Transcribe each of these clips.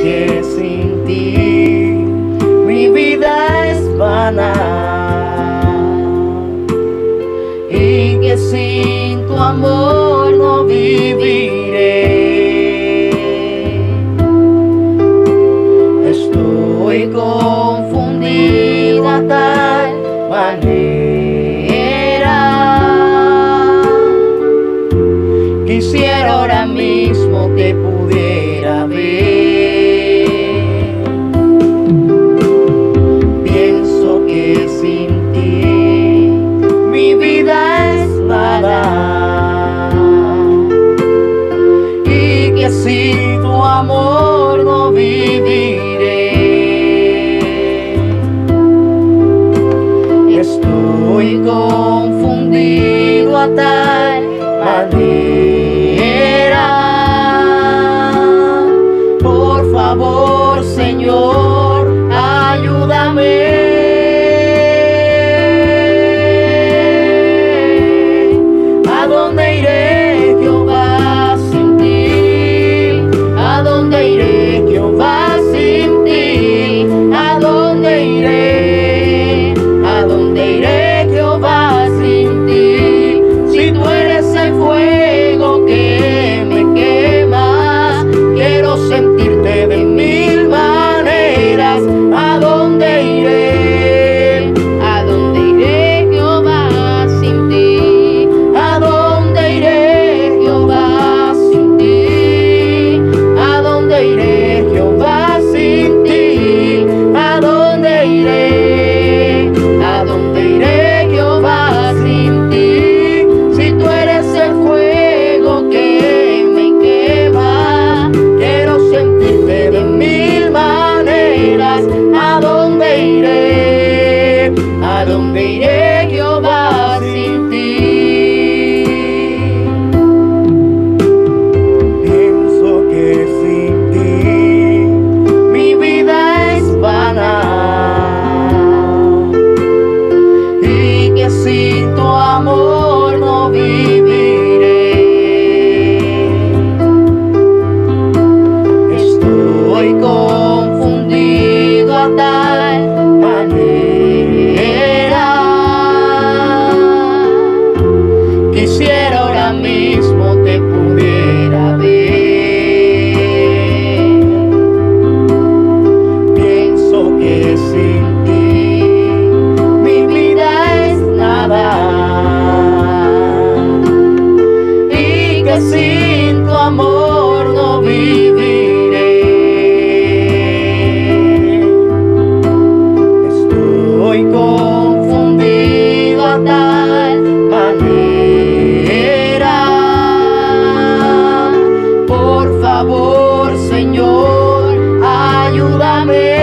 que sin ti mi vida es vana, y que sin tu amor no viviré. Estoy confundida tal manera, quisiera ahora mismo que pudiera ver. Pienso que sin ti mi vida es nada, y que sin tu amor no viviré. Estoy confundido a tal manera. Por favor, Señor, ayúdame. ¿A dónde iré, Jehová, sin ti? ¿A dónde iré, Jehová, sin ti? ¿A dónde iré? ¿A dónde iré, Jehová, sin ti? Si tú eres el fuego que me quema, quiero sentirte de mil maneras. ¿A dónde iré? ¿A dónde iré, Jehová, sin ti? ¿A dónde iré, Jehová, sin ti? ¿A dónde iré, Jehová, sin ti? ¿A dónde iré? ¿A dónde iré, Jehová, sin ti? Si tú eres el fuego que me quema, quiero sentirte de mil maneras. ¿A dónde iré? ¿A dónde iré, Jehová, sin ti? Pienso que sin ti mi vida es vana, y que sin tu amor no viviré. Estoy confundido a tal manera, quisiera ahora mismo que pudiera ver. Pienso que sin ti mi vida es nada, y que sin tu amor no viviré. Estoy confundido a tal manera. Por favor, Señor, ayúdame.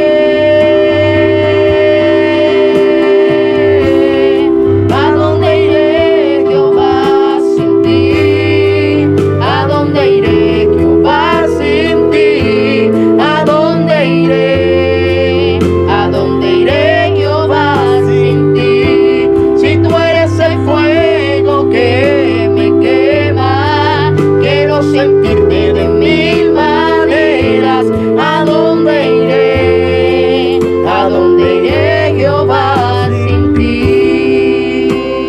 ¿A dónde iré, Jehová, sin ti? ¿A dónde iré, Jehová, sin ti? ¿A dónde iré? ¿A dónde iré, Jehová, sin ti? Si tú eres el fuego que me quema, quiero sentirte de mil maneras. ¿A dónde iré? ¿A dónde iré, Jehová, sin ti?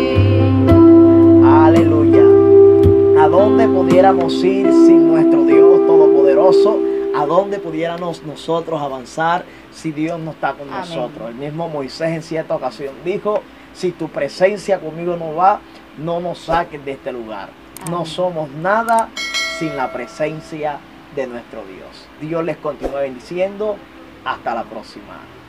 Aleluya. ¿A dónde pudiéramos ir sin nuestro Dios Todopoderoso? ¿A dónde pudiéramos nosotros avanzar si Dios no está con nosotros? El mismo Moisés en cierta ocasión dijo: si tu presencia conmigo no va, no nos saques de este lugar. No somos nada sin la presencia de nuestro Dios. Dios les continúe bendiciendo. Hasta la próxima.